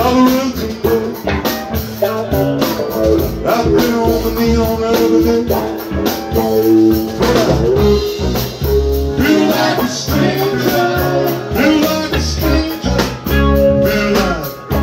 I've been on the neon every day. Feel like a stranger. Feel like a stranger. Feel like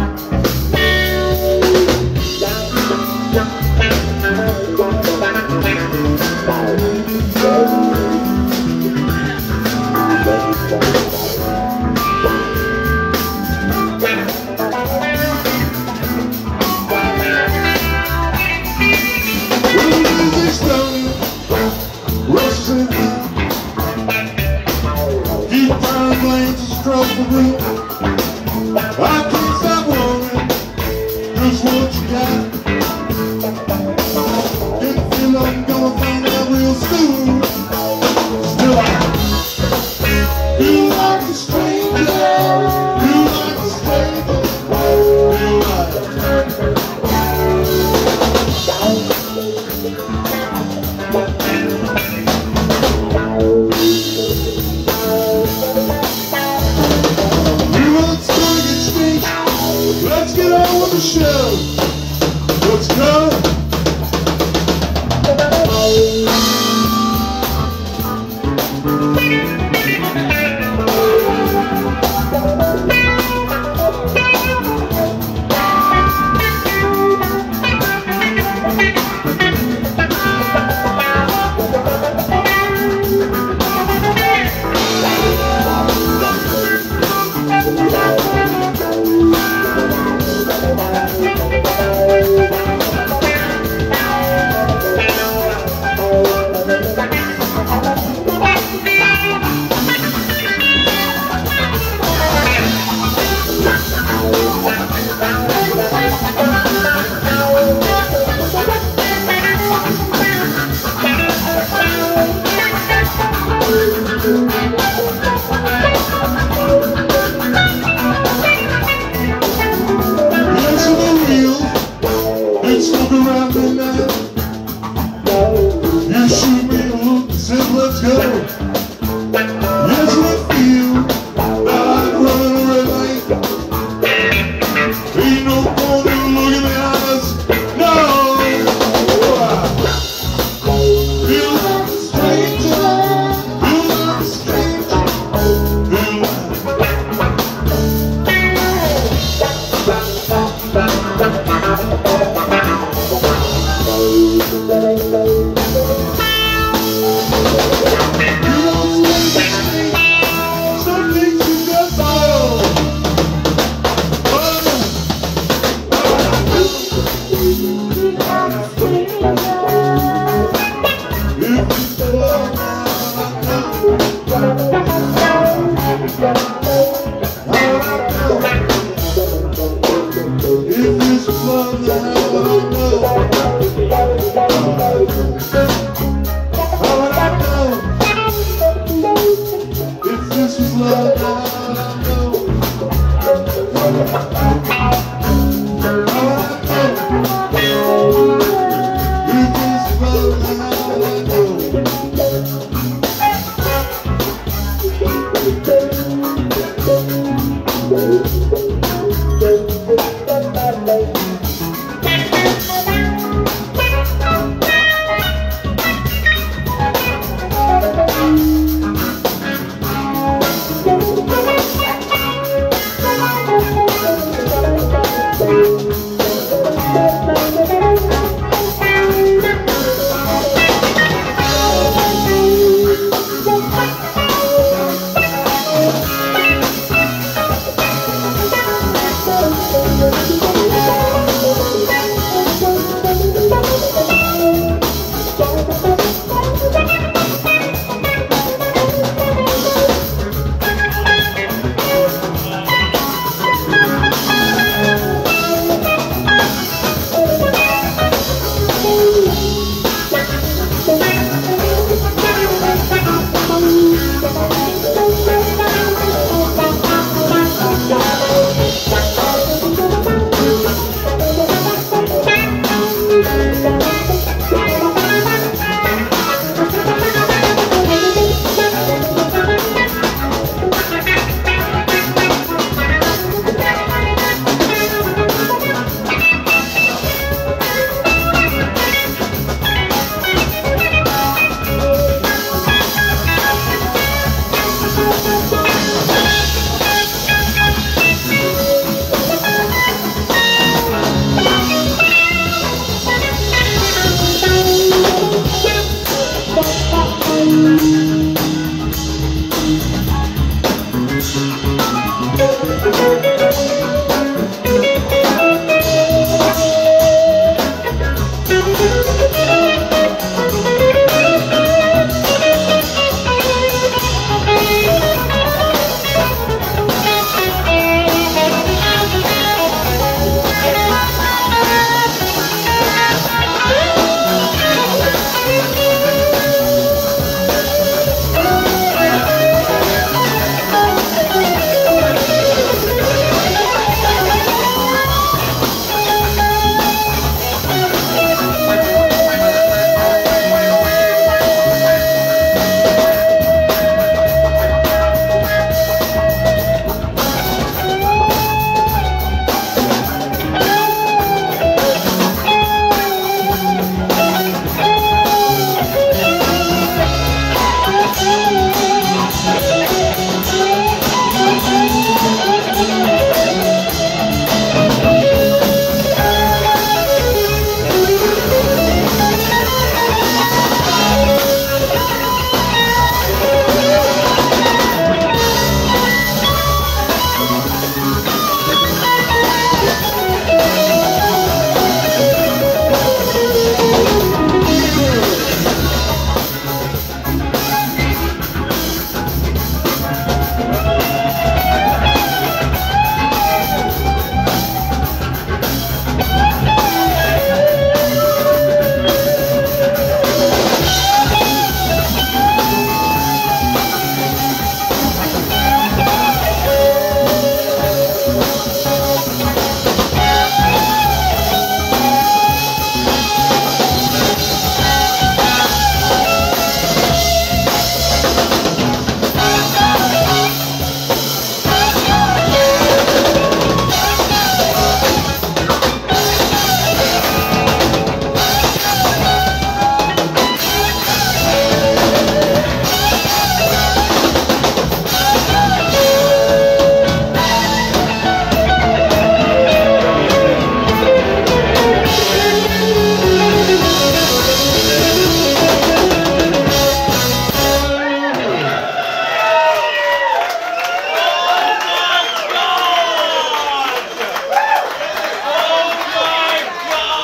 across the room. I can't stop worrying just what you got. Didn't feel I'm gonna find out real soon. Still I feel like a stranger. Feel like a stranger. Feel like let's get on with the show. Let's go. Around me now. You shoot me a look and said let's go. Yes, I feel that I'm running a red light. Ain't no point in looking me eyes. No, I feel like a stranger. Feel like a stranger. Feel if this was love, then how would I know? How would I know? If this was love, then how would I know? How would I know? If this was love, then how would I know?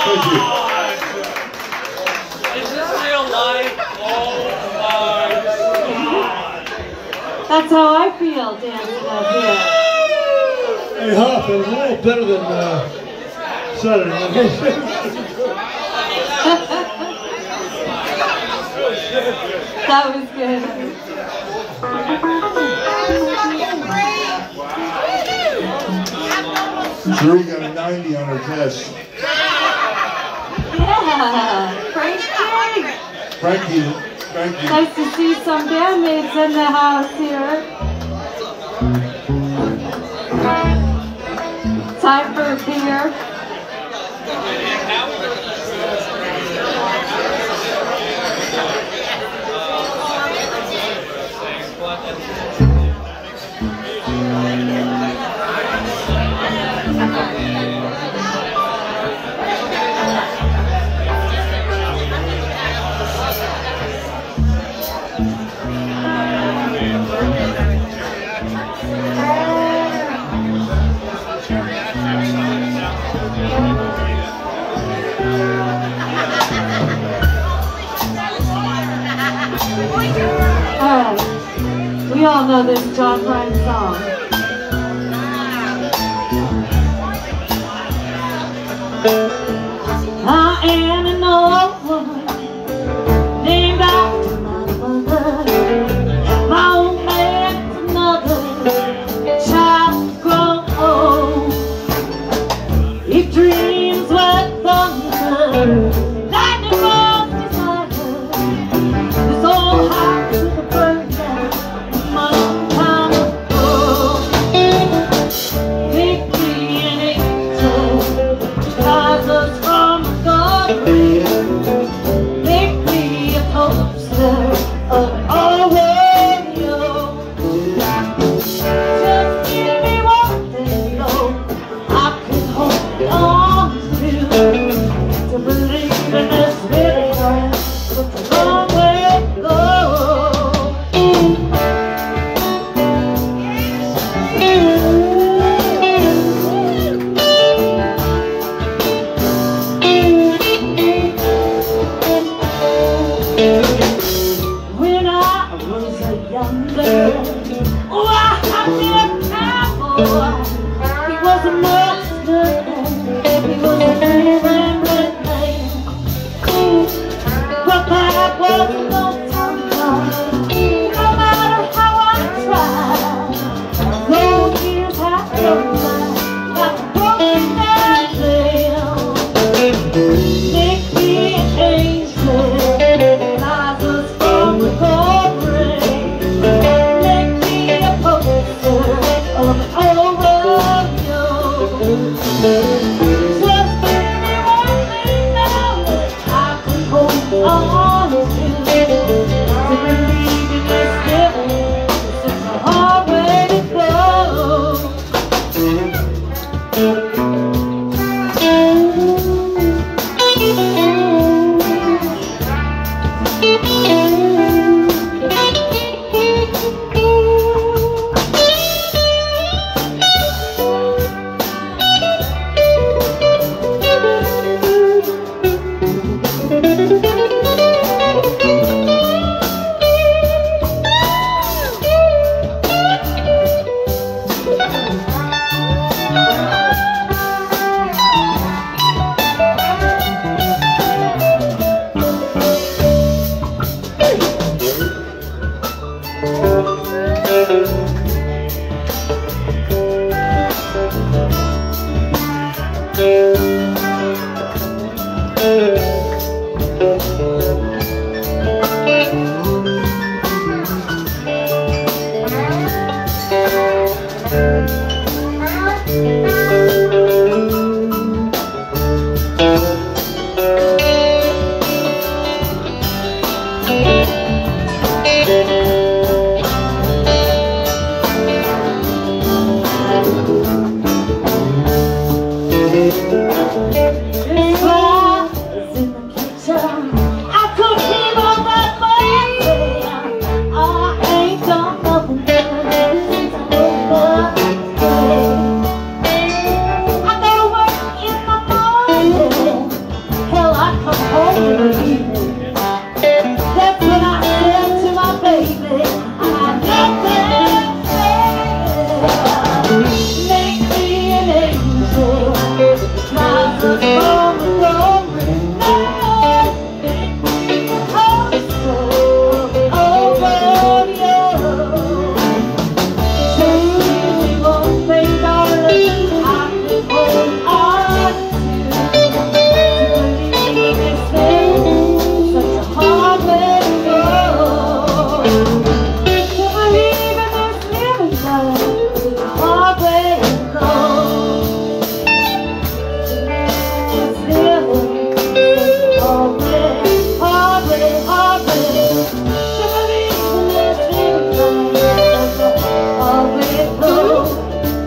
Is this real life? Oh my God. That's how I feel dancing up here. Hey, Huff, it was a little better than Saturday night. That was good. Drew got a 90 on her test. Yeah, Frankie. Nice to see some bandmates in the house here. Time for a beer. Alright, we all know this John Prine song. I am an old woman named after my mother. My old man's another child grown old. He dreams with thunder, lightning bolts beside her. This old house with a burn down a long time ago. Make me an angel, guide us from the garden. Make me a poster of our radio. Just give me one thing, though, I can hold on to believe in this little world. It's a long way to go. When I was a young girl, oh, I had a cowboy. He was a monster, he was a favorite man. But that was no time. No matter how I tried, those years have gone by like a broken nail. Make me an angel, guide us from the cold rain. Make me a poster of an old rodeo. Just give me one thing now I can hold on to believe in this living. It's a hard way to go. That's what I said to my baby. I nothing said. Make me an angel. Rise up from the glory night. Make me a coaster over you. Take me one thing, darling, I can hold on to. Believe this thing, such a hard way to go. To believe in this living life, such a hard way to go. This living, such a hard way, hard way, hard way. To believe in this living life, such a hard way to go.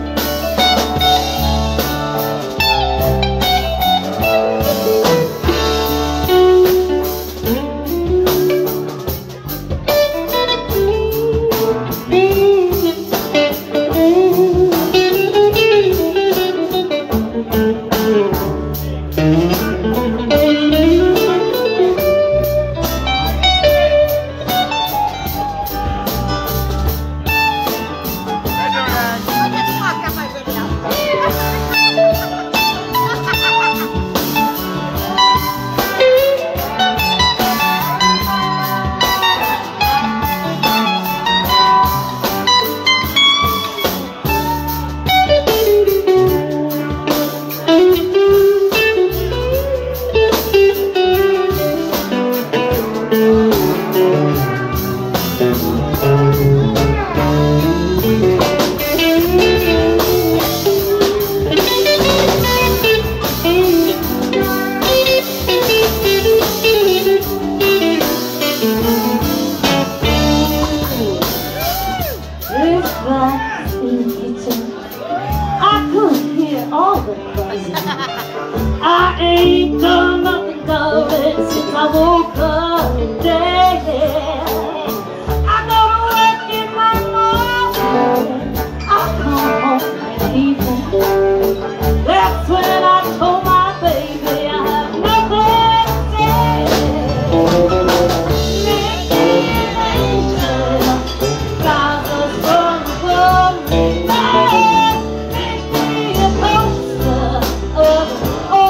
I ain't done nothing good since I woke up today. I go to work in my morning, I come home at evening. That's when I told my baby I have nothing to say. Make me an angel, guide us from the glory night. Make me a poster of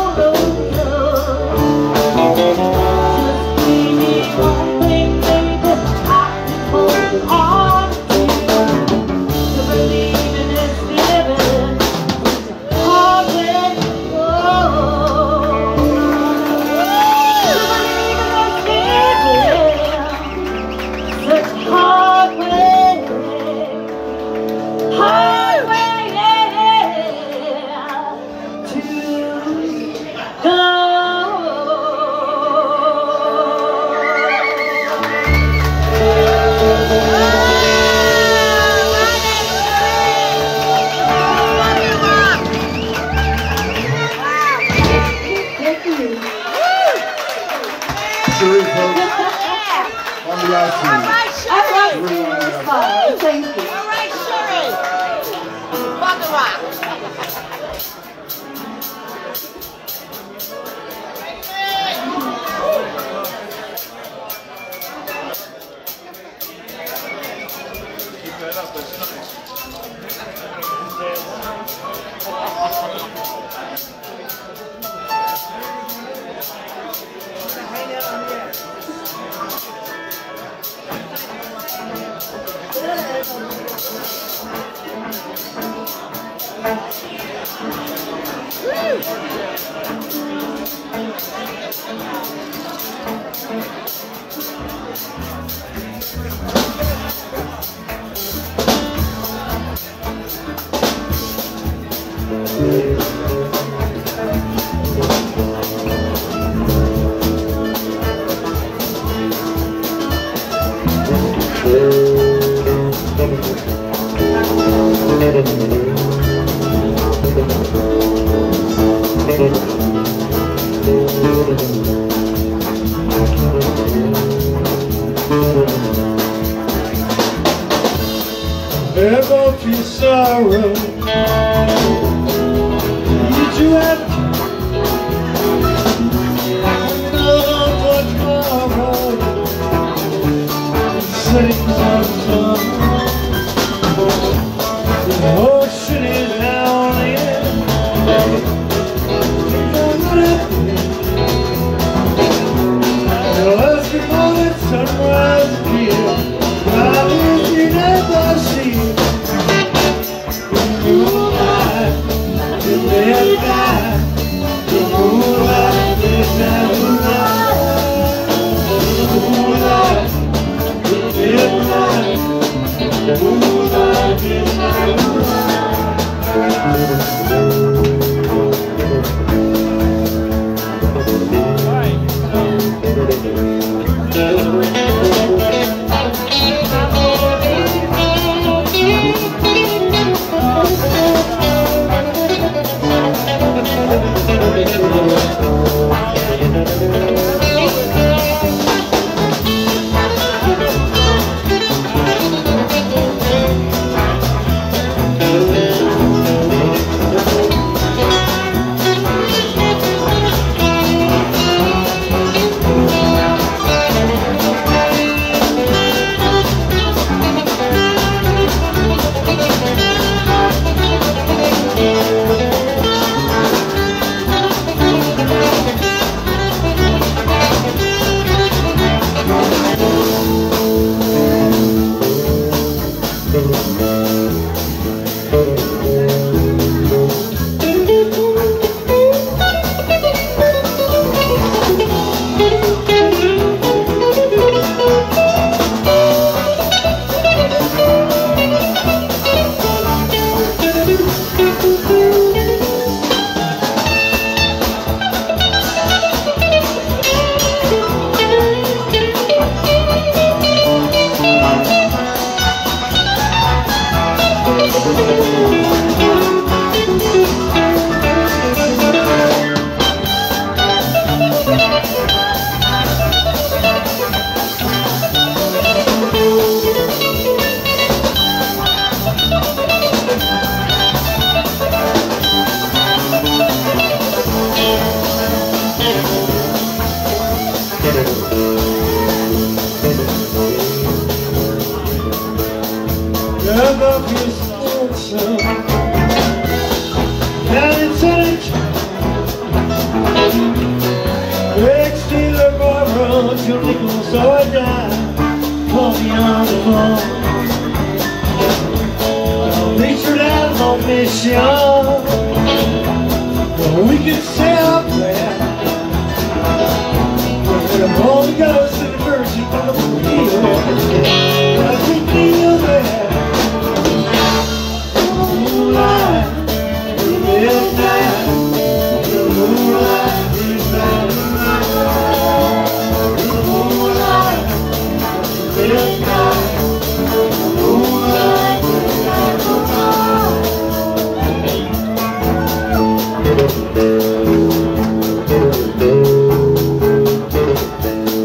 thank you. All right, Sherry. Rock. Keep that up, that's nice. Never feel sorrow. Need you at rays of the sun. The ocean is howling. The early morning sunrise appears. While you never see the moonlight in their night. The moonlight in their moonlight. The moonlight in their night. The moonlight in their love is awesome. And it's still a borrow your nickels or dime. Call me on the phone. I'll reach her down on mission. We can say a prayer. The Holy Ghost and the mercy of the field. I can feel there. Moonlight, midnight, the moonlight is midnight. The moonlight, midnight, the moonlight is midnight.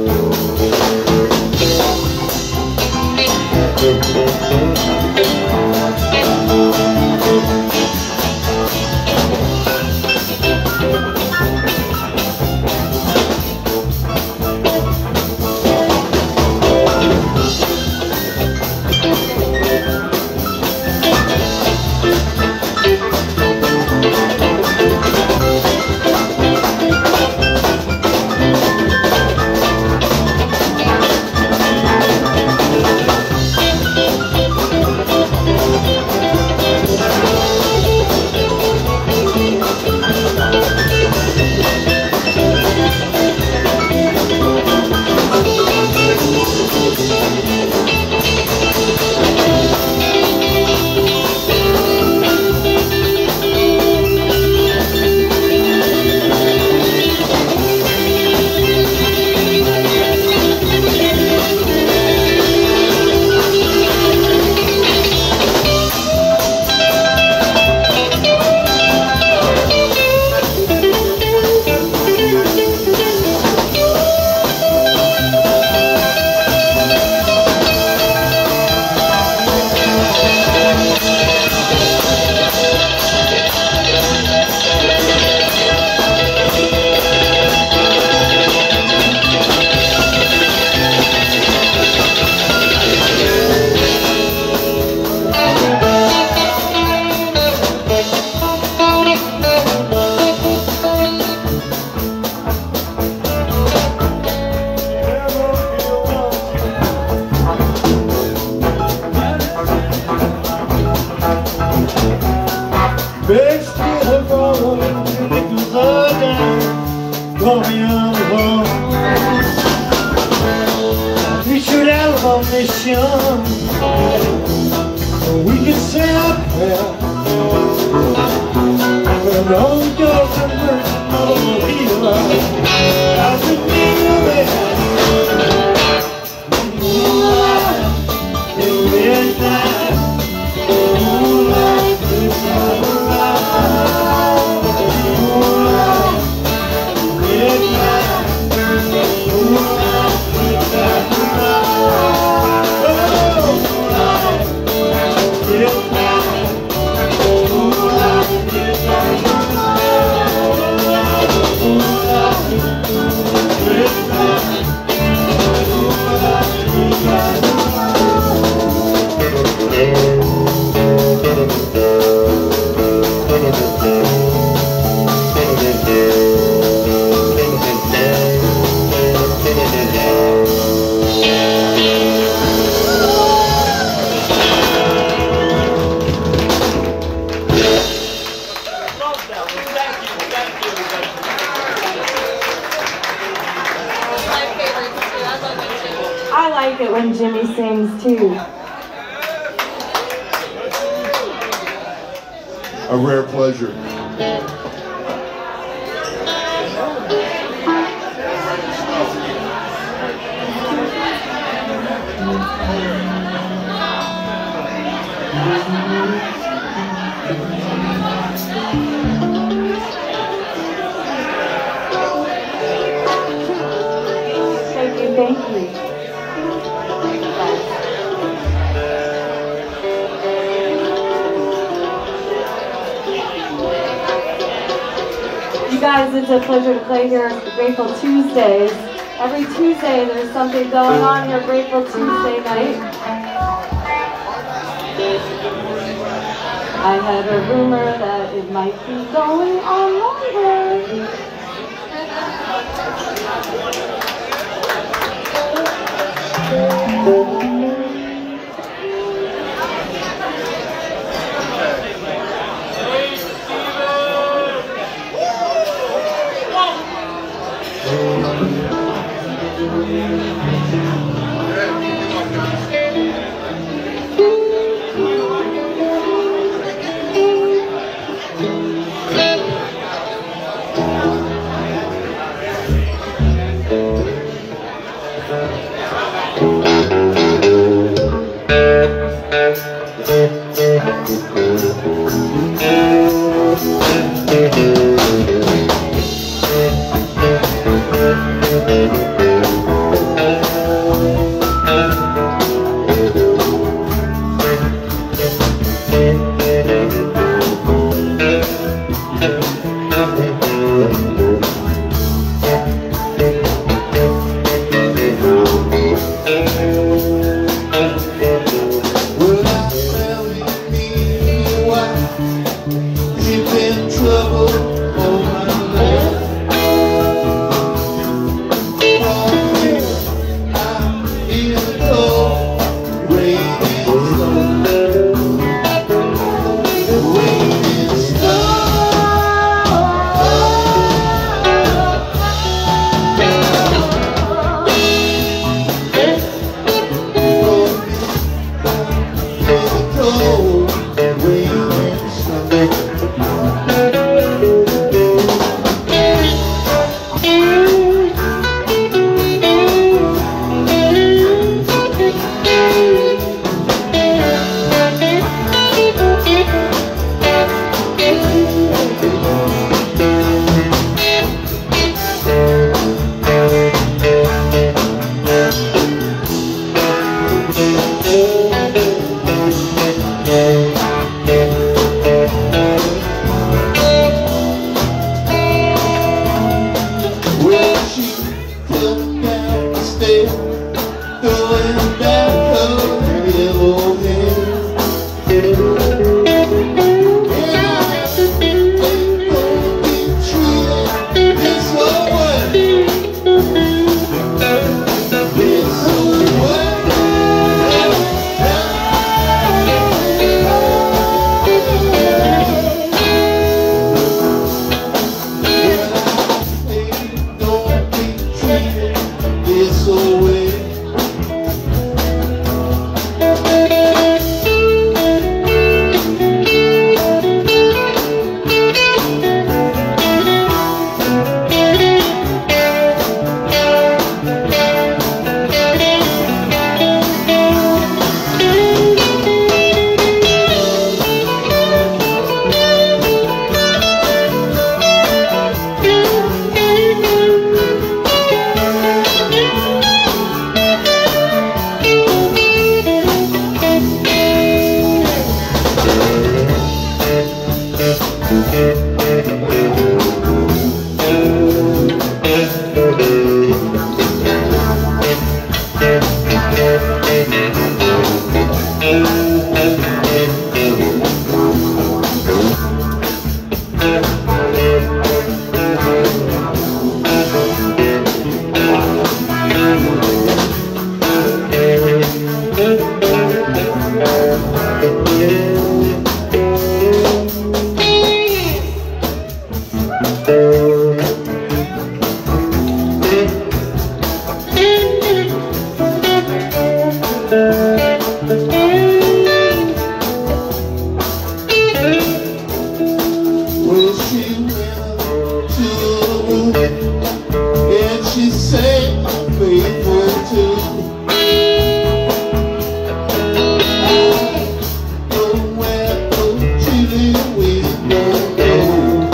call me on the phone. Featured album mission. We can say our prayer. But all the dogs are merging over here. I should be there. I like it when Jimmy sings too. A rare pleasure. Thank you. You guys, it's a pleasure to play here at the Grateful Tuesdays. Every Tuesday there's something going on here, Grateful Tuesday night. I had a rumor that it might be going on longer. she say I'm faithful too. I know where those chilly winds blow.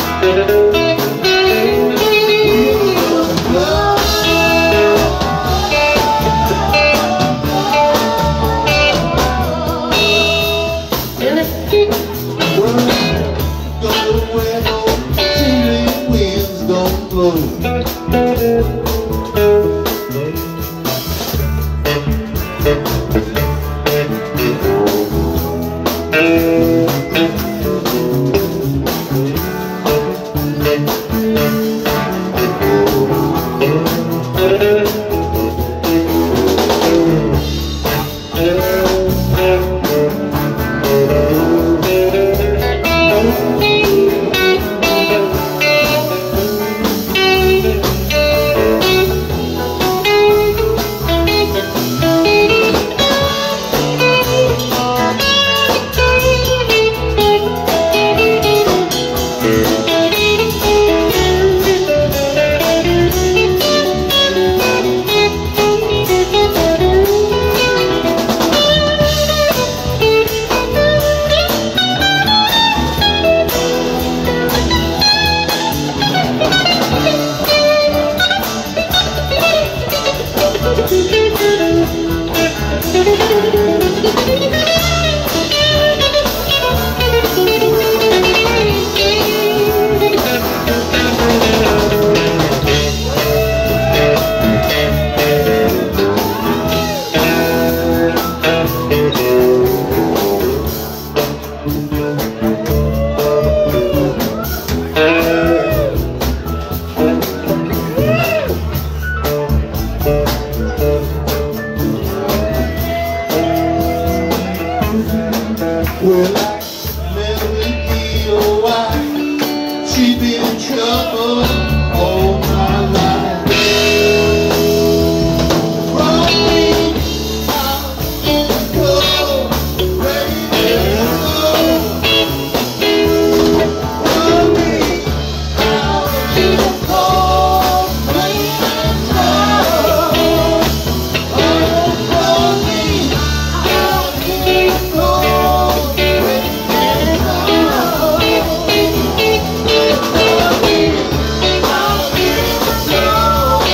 Well, I never be your wife. She been in trouble all my life. Brought me out in the cold, rain and snow. Brought me out in the cold, rain and snow. Oh, brought me out in the cold, rain and snow. Brought me out in the snow,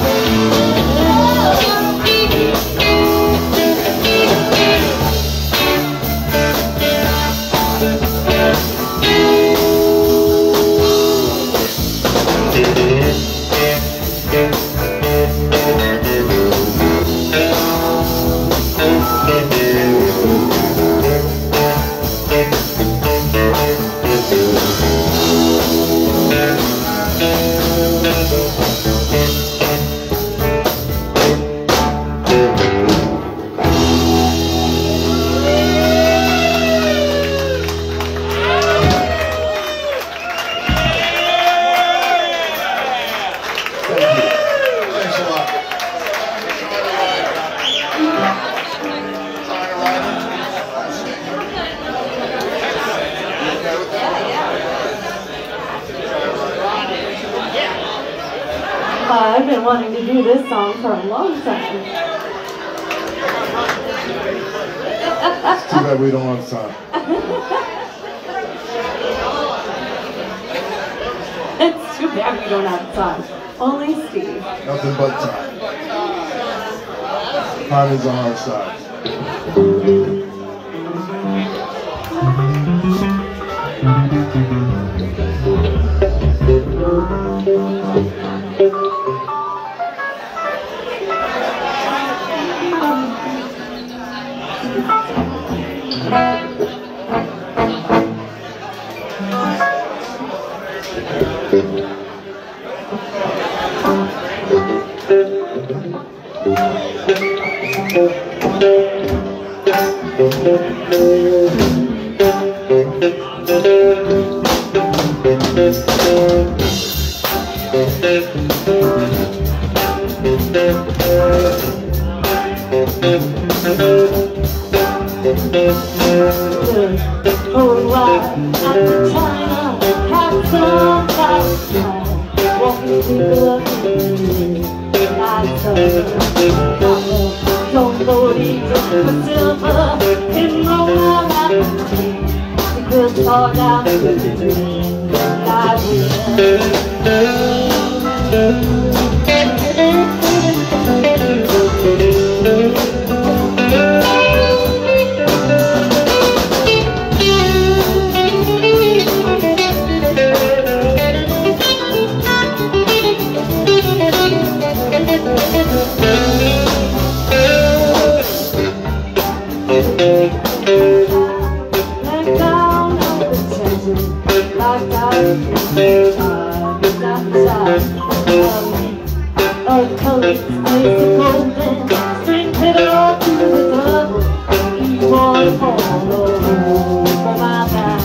Thanks a lot. I've been wanting to do this song for a long time. It's too bad we don't have time. It's too bad we don't have time. Only Steve. Nothing but time. Time is on our side. Oh, at the China, had some time, walking through the Don't believe the silver in my life. It could fall down to the dream that I will. Let down on the treasure, like a coat, space golden, string pedal to the double, keep on fall over my back.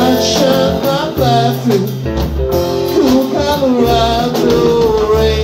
Sunshine, I'm laughing. Cool Colorado rain.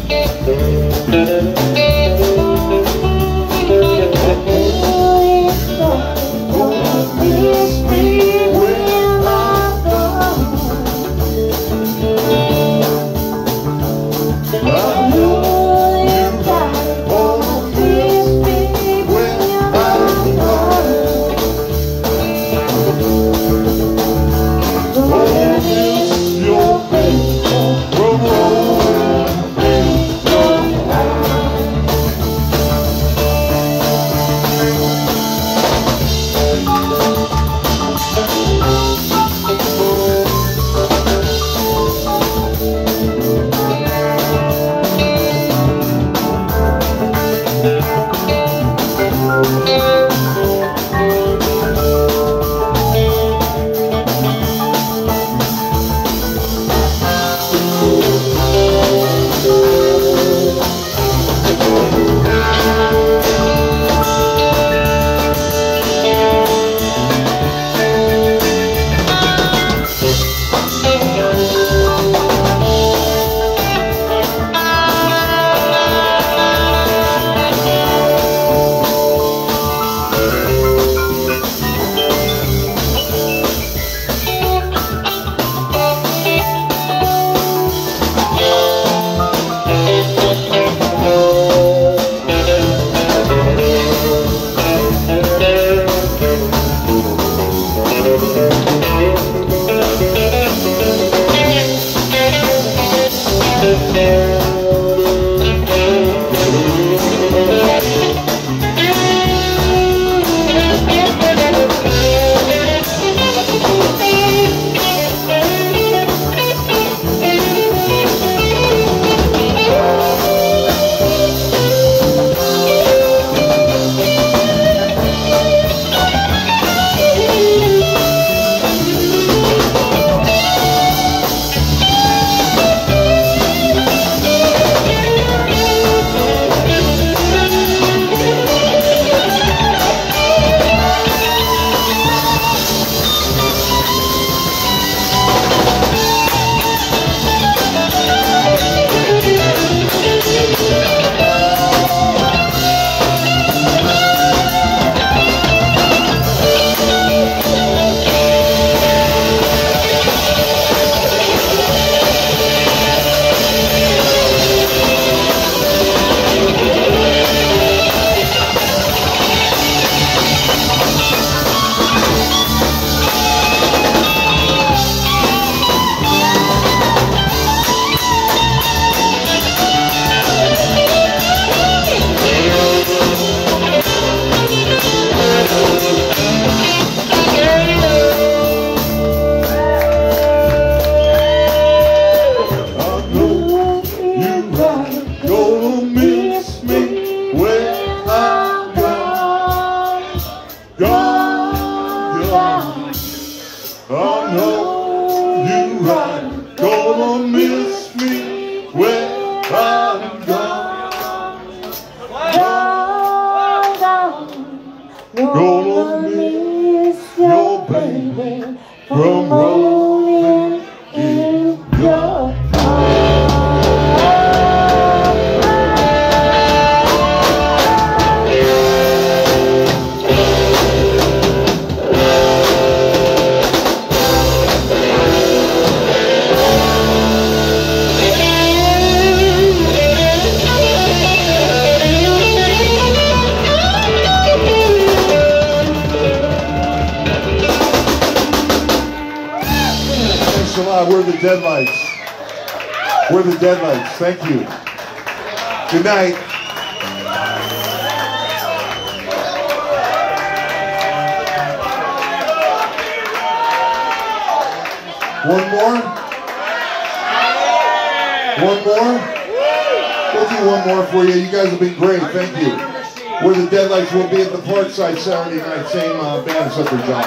Gonna miss your baby from rolling in your We're the Deadlights. We're the Deadlights. Thank you. Good night. One more? One more? We'll do one more for you. You guys have been great. Thank you. We're the Deadlights. We'll be at the Parkside Saturday night. Same band, Sucker John.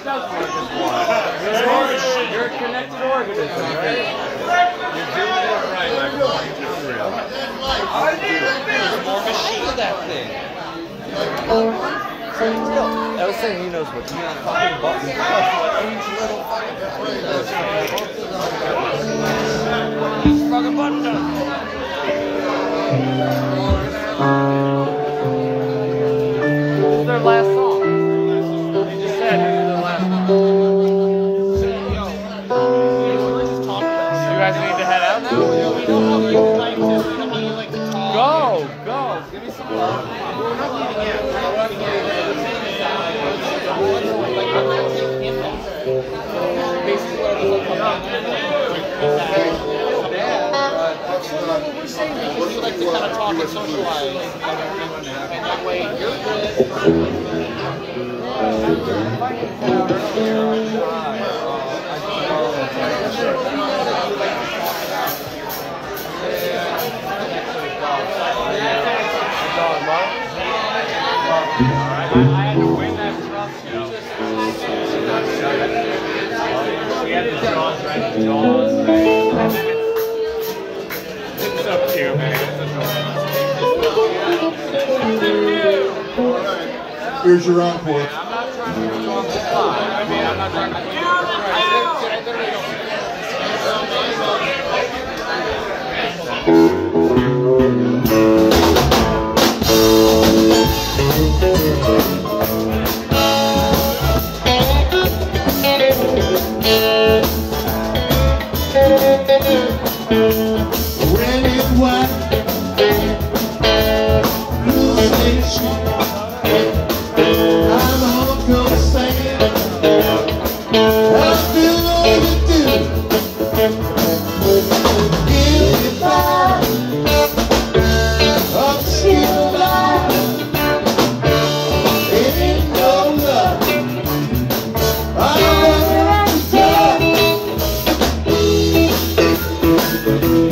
You're a connected organism, right? You're doing it right. I need more machine of that thing. I was saying he knows what fucking button. Each fucking button does. This is their last song. They just said this is their last song. You guys need to head out now? Go, go. Give me some love. We're not leaving yet. We're not leaving yet. Basically, we're saying because you like to kind of talk and socialize, and that way you're good. I had to win that trust, you know. We had the jaws right, the jaws right. It's so cute, man. Here's your encore. I'm not trying to put you on the spot. I mean, I'm not trying to put you on the spot. I literally Red and white, blue station, I'm on coast sand. I feel all you do, give me five, I'm still alive, ain't no love, I'm running out of time.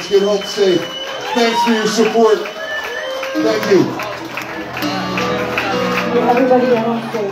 Let's get home safe. Thanks for your support. Thank you. Everybody get home safe.